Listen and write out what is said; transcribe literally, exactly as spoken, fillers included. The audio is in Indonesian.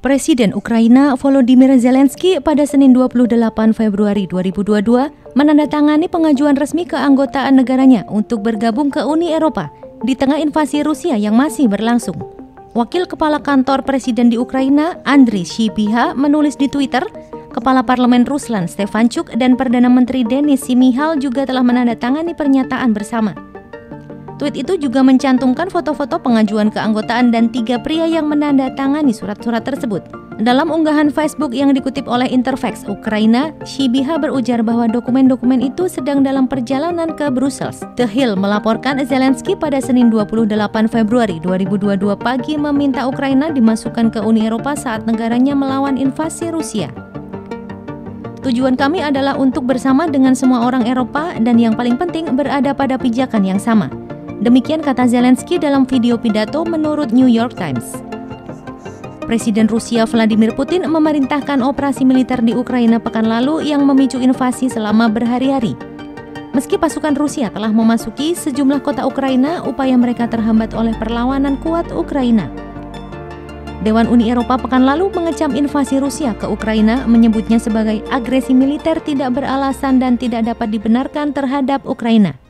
Presiden Ukraina Volodymyr Zelensky pada Senin dua puluh delapan Februari dua ribu dua puluh dua menandatangani pengajuan resmi keanggotaan negaranya untuk bergabung ke Uni Eropa di tengah invasi Rusia yang masih berlangsung. Wakil Kepala Kantor Presiden di Ukraina, Andriy Sybiha, menulis di Twitter, Kepala Parlemen Ruslan Stefanchuk dan Perdana Menteri Denis Shmyhal juga telah menandatangani pernyataan bersama. Tweet itu juga mencantumkan foto-foto pengajuan keanggotaan dan tiga pria yang menandatangani surat-surat tersebut. Dalam unggahan Facebook yang dikutip oleh Interfax Ukraina, Sybiha berujar bahwa dokumen-dokumen itu sedang dalam perjalanan ke Brussels. The Hill melaporkan Zelensky pada Senin dua puluh delapan Februari dua ribu dua puluh dua pagi meminta Ukraina dimasukkan ke Uni Eropa saat negaranya melawan invasi Rusia. Tujuan kami adalah untuk bersama dengan semua orang Eropa dan yang paling penting berada pada pijakan yang sama. Demikian kata Zelensky dalam video pidato menurut New York Times. Presiden Rusia Vladimir Putin memerintahkan operasi militer di Ukraina pekan lalu yang memicu invasi selama berhari-hari. Meski pasukan Rusia telah memasuki sejumlah kota Ukraina, upaya mereka terhambat oleh perlawanan kuat Ukraina. Dewan Uni Eropa pekan lalu mengecam invasi Rusia ke Ukraina, menyebutnya sebagai agresi militer tidak beralasan dan tidak dapat dibenarkan terhadap Ukraina.